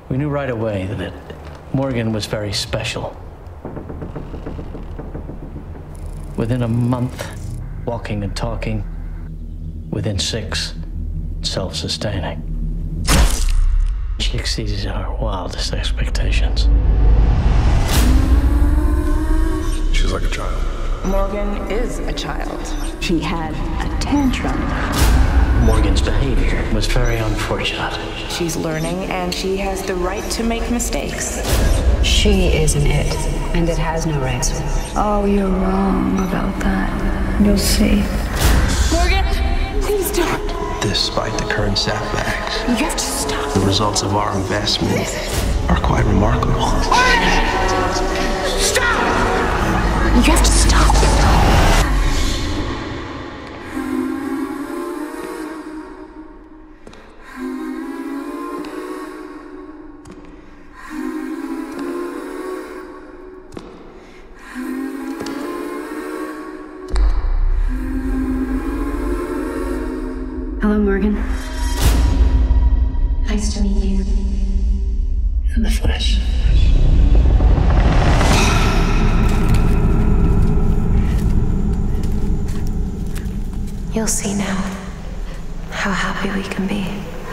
We knew right away that Morgan was very special. Within a month, walking and talking. Within 6, self-sustaining. She exceeded our wildest expectations. She's like a child. Morgan is a child. She had a tantrum. Morgan's behavior was very unfortunate. She's learning, and she has the right to make mistakes. She is an it, and it has no rights. Oh, you're wrong about that. You'll see. Morgan, please don't. Despite the current setbacks, You have to stop. the results of our investment are quite remarkable. Stop! You have to stop. Hello, Morgan. Nice to meet you. In the flesh. You'll see now how happy we can be.